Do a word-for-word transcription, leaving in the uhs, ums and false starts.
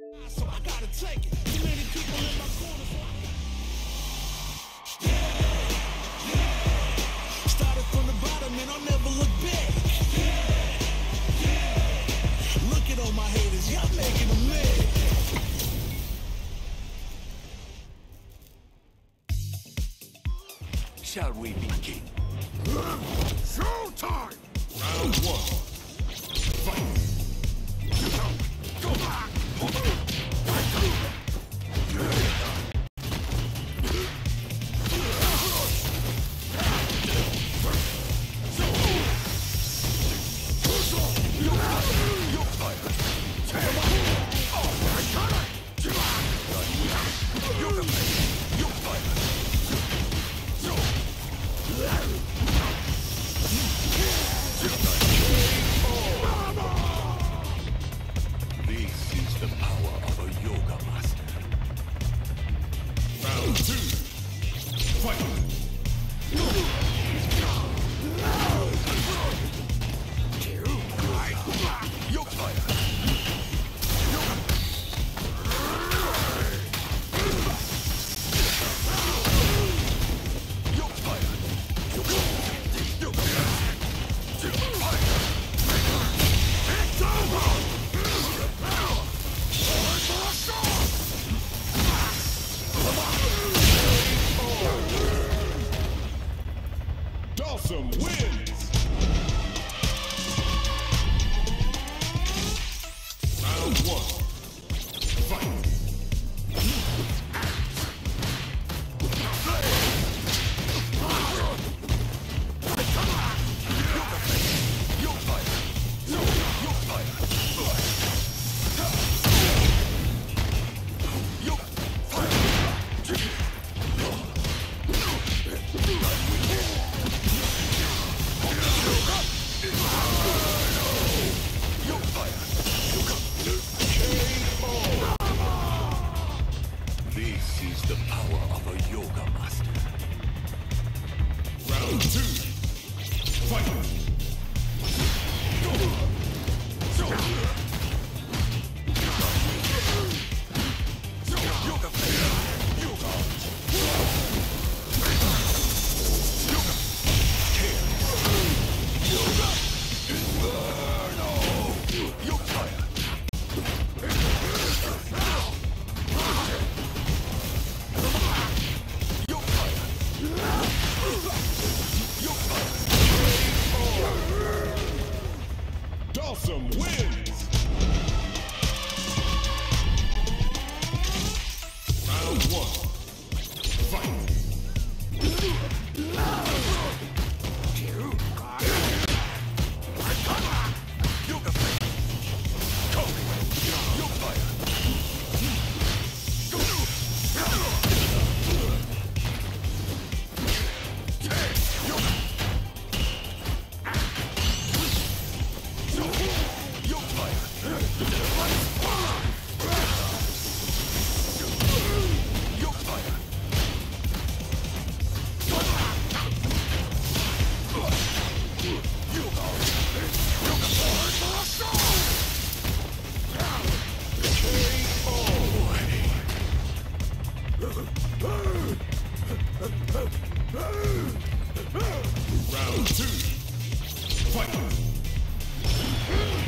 So I gotta take it. Too many people in my corner. So yeah, yeah. Started from the bottom and I'll never look back. Yeah, yeah. Look at all my haters, y'all making them mad. Shall we begin? Showtime! Round one. Fight! Go back! This is the power of a yoga master. Round two. Fight! Yoga fire! Dawson wins! Round one. Fight! This is the power of a yoga master. Round two. Fight! Yoga fire! Yoga! Yoga! Yoga! Inferno! Yoga fire! Dawson wins! Round one. Fight! Yoga fire! Go! Yoga fire! Go! Yoga! Yoga fire! Yoga fire! Round two. Fight!